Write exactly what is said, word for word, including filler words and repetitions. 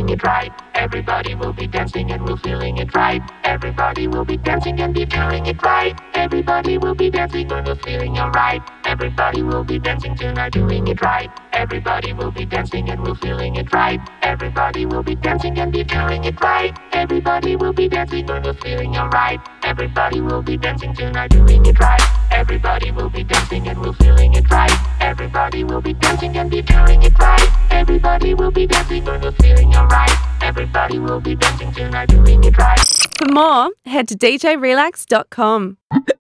doing it right. Everybody will be dancing and we're feeling it right. Everybody will be dancing and be feeling it right. Everybody will be dancing and we're feeling alright. Everybody will be dancing tonight, doing it right. Everybody will be dancing and we're feeling it right. Everybody will be dancing and be feeling it right. Everybody will be dancing and we're feeling alright. Everybody will be dancing tonight, doing it right. Everybody will be dancing and we're feeling it right. Everybody will be dancing and be feeling it right. Everybody will be dancing and we're feeling alright. Everybody will be dancing tonight, doing it right. For more, head to d j relax dot com.